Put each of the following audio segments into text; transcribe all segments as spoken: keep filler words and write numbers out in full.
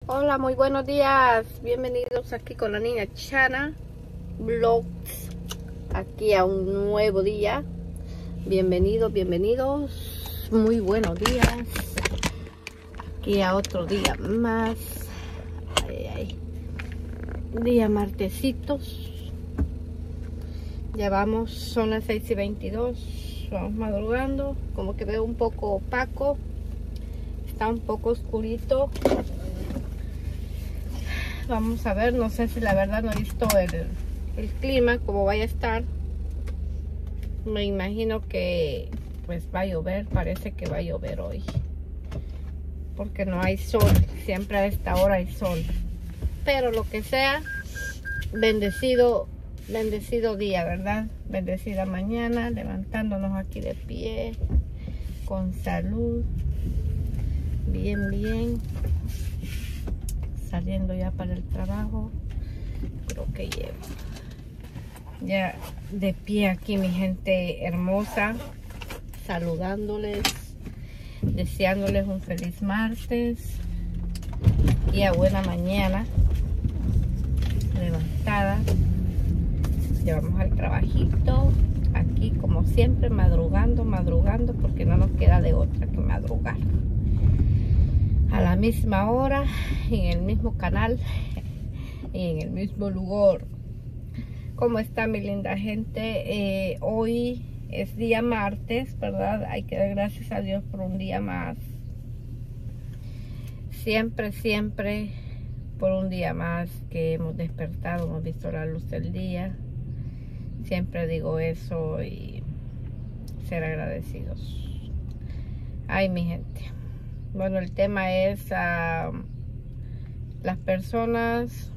Hola, muy buenos días. Bienvenidos aquí con la niña Chana Vlogs. Aquí a un nuevo día. Bienvenidos, bienvenidos. Muy buenos días. Aquí a otro día más. Ay, ay. Día martesitos. Ya vamos, son las seis y veintidós. Vamos madrugando. Como que veo un poco opaco. Está un poco oscurito. Vamos a ver, no sé si la verdad no he visto el, el clima, como vaya a estar. Me imagino que pues va a llover, parece que va a llover hoy. Porque no hay sol, siempre a esta hora hay sol. Pero lo que sea, bendecido, bendecido día, ¿verdad? Bendecida mañana, levantándonos aquí de pie, con salud, bien, bien. Saliendo ya para el trabajo, creo que llevo ya de pie aquí, mi gente hermosa, saludándoles, deseándoles un feliz martes y a buena mañana, levantada. Llevamos al trabajito aquí como siempre, madrugando, madrugando, porque no nos queda de otra que madrugar. A la misma hora, en el mismo canal y en el mismo lugar. ¿Cómo está mi linda gente? Eh, hoy es día martes, ¿verdad? Hay que dar gracias a Dios por un día más. Siempre, siempre por un día más que hemos despertado, hemos visto la luz del día. Siempre digo eso y ser agradecidos. Ay, mi gente. Bueno, el tema es uh, las personas,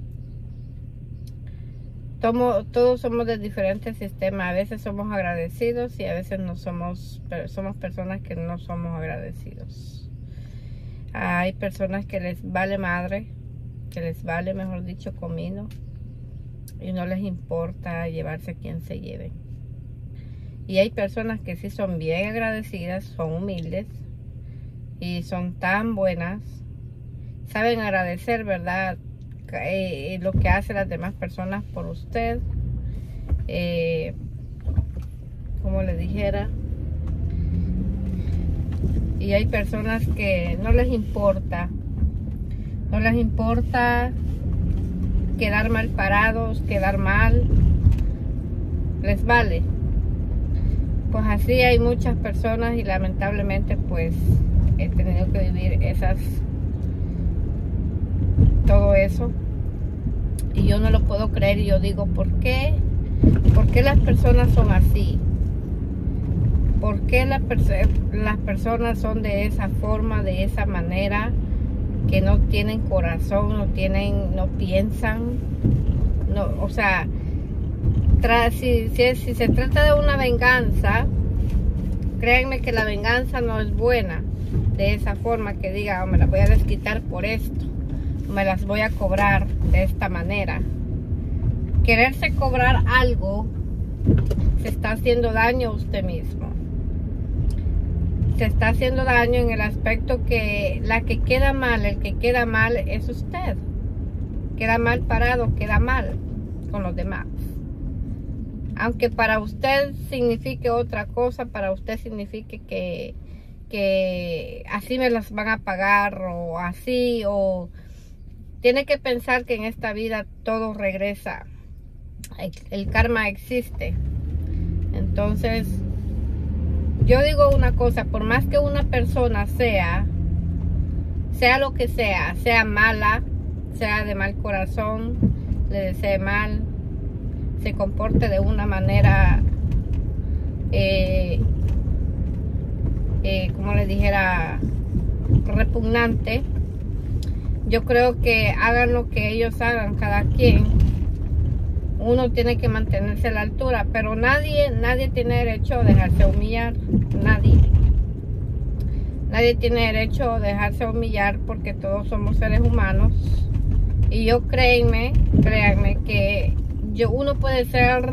tomo, todos somos de diferentes sistemas. A veces somos agradecidos y a veces no somos, somos personas que no somos agradecidos. Uh, hay personas que les vale madre, que les vale, mejor dicho, comino, y no les importa llevarse a quien se lleven. Y hay personas que sí son bien agradecidas, son humildes, y son tan buenas, saben agradecer, ¿verdad? Eh, lo que hacen las demás personas por usted. Eh, como les dijera. Y hay personas que no les importa, no les importa quedar mal parados, quedar mal, les vale. Pues así hay muchas personas y lamentablemente pues he tenido que vivir esas, todo eso, y yo no lo puedo creer. Y yo digo, ¿por qué? ¿Por qué las personas son así? ¿Por qué la perso las personas son de esa forma, de esa manera, que no tienen corazón, no tienen, no piensan, no, o sea, tra si, si, si se trata de una venganza, créanme que la venganza no es buena. De esa forma que diga, oh, me las voy a desquitar por esto, me las voy a cobrar de esta manera. Quererse cobrar algo, se está haciendo daño a usted mismo. Se está haciendo daño en el aspecto que la que queda mal, el que queda mal es usted. Queda mal parado, queda mal con los demás. Aunque para usted signifique otra cosa, para usted signifique que que así me las van a pagar o así, o tiene que pensar que en esta vida todo regresa, el, el karma existe. Entonces yo digo una cosa, por más que una persona sea sea lo que sea, sea mala, sea de mal corazón, le desee mal, se comporte de una manera eh, Eh, como les dijera, repugnante, yo creo que hagan lo que ellos hagan, cada quien, uno tiene que mantenerse a la altura, pero nadie, nadie tiene derecho a dejarse humillar, nadie, nadie tiene derecho a dejarse humillar, porque todos somos seres humanos. Y yo créanme, créanme que yo, uno puede ser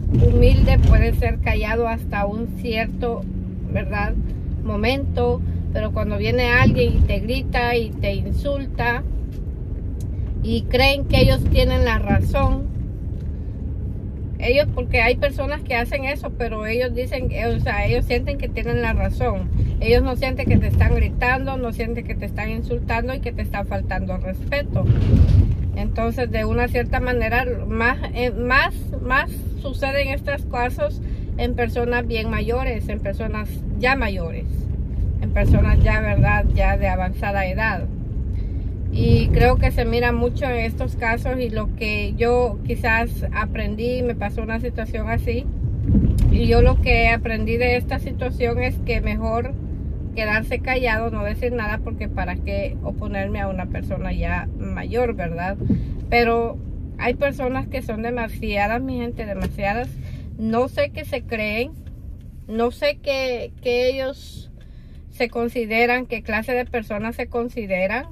humilde, puede ser callado hasta un cierto, ¿verdad?, momento, pero cuando viene alguien y te grita y te insulta y creen que ellos tienen la razón, ellos, porque hay personas que hacen eso, pero ellos dicen, o sea, ellos sienten que tienen la razón. Ellos no sienten que te están gritando, no sienten que te están insultando y que te están faltando respeto. Entonces, de una cierta manera, más, eh, más, más suceden estos casos en personas bien mayores, en personas ya mayores, en personas ya, verdad, ya de avanzada edad. Y creo que se mira mucho en estos casos, y lo que yo quizás aprendí, me pasó una situación así, y yo lo que aprendí de esta situación es que mejor quedarse callado, no decir nada, porque para qué oponerme a una persona ya mayor, ¿verdad? Pero hay personas que son demasiadas, mi gente, demasiadas. No sé qué se creen, no sé qué, qué ellos se consideran, qué clase de personas se consideran.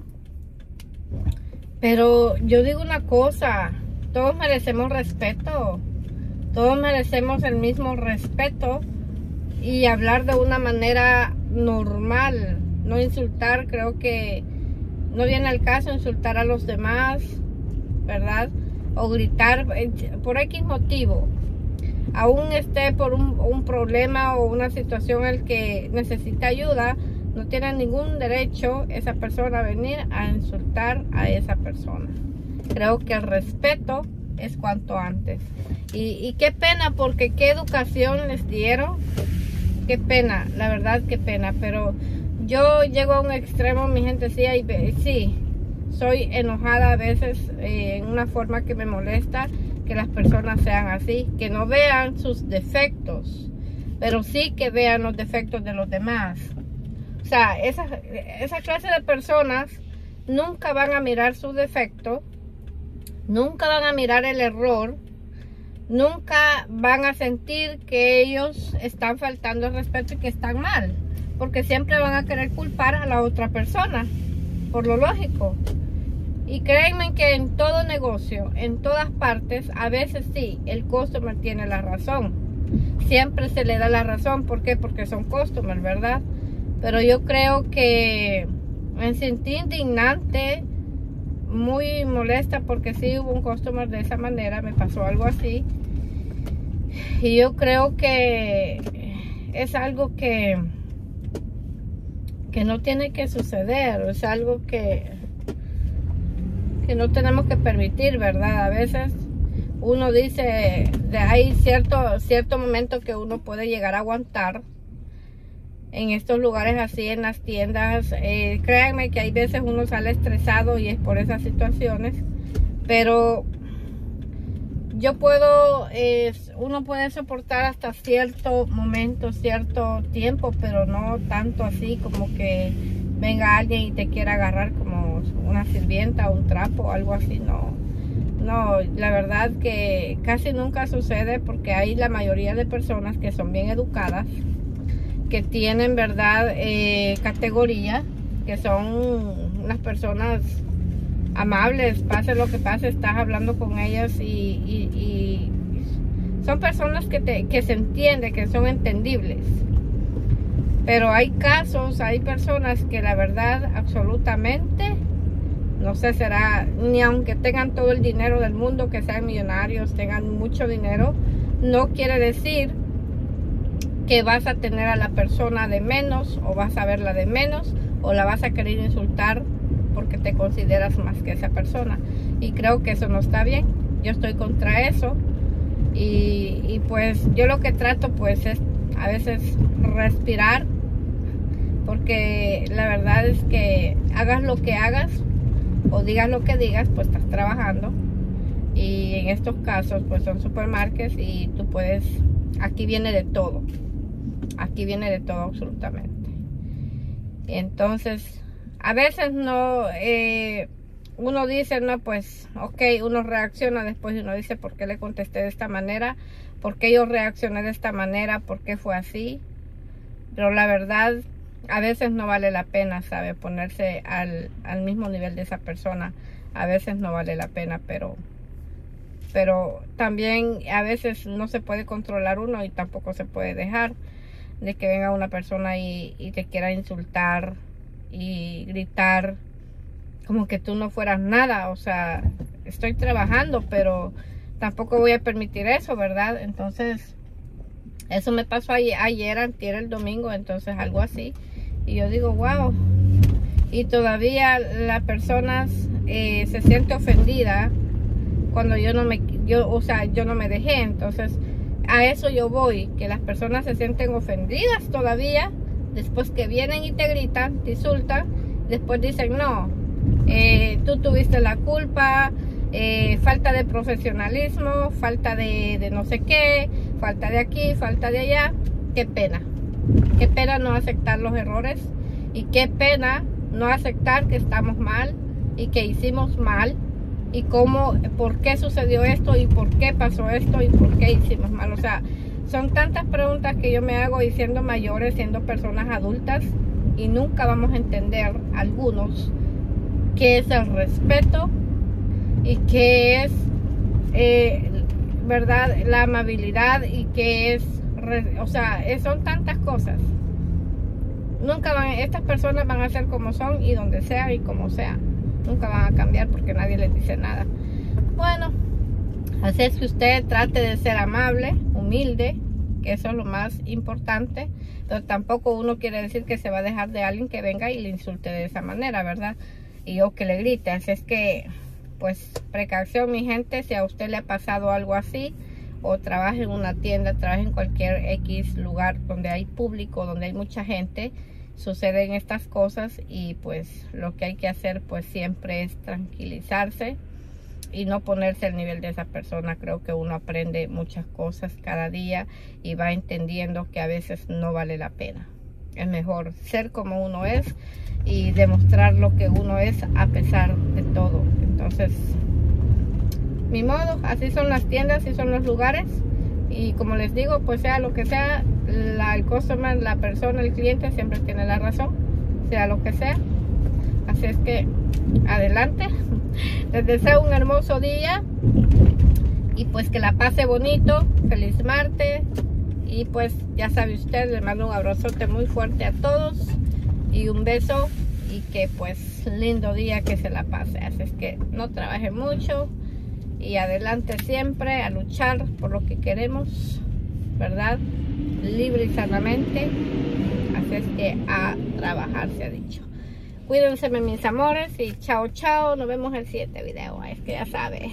Pero yo digo una cosa, todos merecemos respeto, todos merecemos el mismo respeto, y hablar de una manera normal, no insultar. Creo que no viene al caso insultar a los demás, ¿verdad? O gritar por X motivo, aún esté por un, un problema o una situación en el que necesita ayuda. No tiene ningún derecho esa persona a venir a insultar a esa persona. Creo que el respeto es cuanto antes. Y, y qué pena, porque qué educación les dieron. Qué pena, la verdad, qué pena. Pero yo llego a un extremo, mi gente, sí, hay, sí soy enojada a veces, eh, en una forma que me molesta que las personas sean así, que no vean sus defectos, pero sí que vean los defectos de los demás. O sea, esa, esa clase de personas nunca van a mirar su defecto, nunca van a mirar el error, nunca van a sentir que ellos están faltando el respeto y que están mal, porque siempre van a querer culpar a la otra persona, por lo lógico. Y créanme que en todo negocio, en todas partes, a veces sí, el customer tiene la razón. Siempre se le da la razón. ¿Por qué? Porque son customers, ¿verdad? Pero yo creo que me sentí indignante, muy molesta, porque sí hubo un customer de esa manera, me pasó algo así. Y yo creo que es algo que, que no tiene que suceder, es algo que, que no tenemos que permitir, ¿verdad? A veces uno dice, de hay cierto, cierto momento que uno puede llegar a aguantar en estos lugares así, en las tiendas. Eh, créanme que hay veces uno sale estresado y es por esas situaciones, pero yo puedo, eh, uno puede soportar hasta cierto momento, cierto tiempo, pero no tanto así como que venga alguien y te quiera agarrar como una sirvienta o un trapo o algo así. No, no, la verdad que casi nunca sucede, porque hay la mayoría de personas que son bien educadas, que tienen, verdad, eh, categoría, que son unas personas amables, pase lo que pase, estás hablando con ellas y, y, y son personas que, te, que se entienden, que son entendibles. Pero hay casos, hay personas que la verdad absolutamente, no sé, será, ni aunque tengan todo el dinero del mundo, que sean millonarios, tengan mucho dinero, no quiere decir que vas a tener a la persona de menos, o vas a verla de menos, o la vas a querer insultar porque te consideras más que esa persona. Y creo que eso no está bien. Yo estoy contra eso. Y, y pues yo lo que trato pues es a veces respirar, porque la verdad es que hagas lo que hagas o digas lo que digas, pues estás trabajando. Y en estos casos pues son supermarkets y tú puedes, aquí viene de todo. Aquí viene de todo absolutamente. Y entonces, a veces no, eh, uno dice, no, pues, ok, uno reacciona después y uno dice, ¿por qué le contesté de esta manera? ¿Por qué yo reaccioné de esta manera? ¿Por qué fue así? Pero la verdad, a veces no vale la pena, ¿sabe? Ponerse al, al mismo nivel de esa persona. A veces no vale la pena, pero... pero también a veces no se puede controlar uno y tampoco se puede dejar. de que venga una persona y, y te quiera insultar y gritar como que tú no fueras nada. O sea, estoy trabajando, pero tampoco voy a permitir eso, ¿verdad? Entonces, eso me pasó ayer, ayer antier, el domingo, entonces algo así. Y yo digo, wow. Y todavía las personas eh, se siente ofendida cuando yo no me, yo, o sea, yo no me dejé. Entonces, a eso yo voy, que las personas se sienten ofendidas todavía, después que vienen y te gritan, te insultan, después dicen, no, eh, tú tuviste la culpa, eh, falta de profesionalismo, falta de, de no sé qué, falta de aquí, falta de allá. Qué pena, qué pena no aceptar los errores y qué pena no aceptar que estamos mal y que hicimos mal. Y cómo, por qué sucedió esto y por qué pasó esto y por qué hicimos mal. O sea, son tantas preguntas que yo me hago y siendo mayores, siendo personas adultas, y nunca vamos a entender algunos qué es el respeto y qué es, eh, verdad, la amabilidad y qué es, o sea, son tantas cosas. Nunca van, estas personas van a ser como son y donde sea y como sea. Nunca van a cambiar porque nadie les dice nada. Bueno, así es que usted trate de ser amable, humilde, que eso es lo más importante. Pero tampoco uno quiere decir que se va a dejar de alguien que venga y le insulte de esa manera, ¿verdad? Y o que le grite. Así es que, pues, precaución, mi gente. Si a usted le ha pasado algo así, o trabaja en una tienda, trabaja en cualquier X lugar donde hay público, donde hay mucha gente, suceden estas cosas, y pues lo que hay que hacer pues siempre es tranquilizarse y no ponerse al nivel de esa persona. Creo que uno aprende muchas cosas cada día y va entendiendo que a veces no vale la pena. Es mejor ser como uno es y demostrar lo que uno es a pesar de todo. Entonces, mi modo, así son las tiendas, así son los lugares. Y como les digo, pues sea lo que sea, la, el customer, la persona, el cliente siempre tiene la razón, sea lo que sea. Así es que adelante. Les deseo un hermoso día y pues que la pase bonito. Feliz martes. Y pues ya sabe usted, les mando un abrazote muy fuerte a todos y un beso, y que pues lindo día, que se la pase. Así es que no trabaje mucho y adelante siempre a luchar por lo que queremos, ¿verdad? Libre y sanamente. Así es que a trabajar, se ha dicho. Cuídense, mis amores, y chao, chao. Nos vemos en el siguiente video. Es que ya sabe.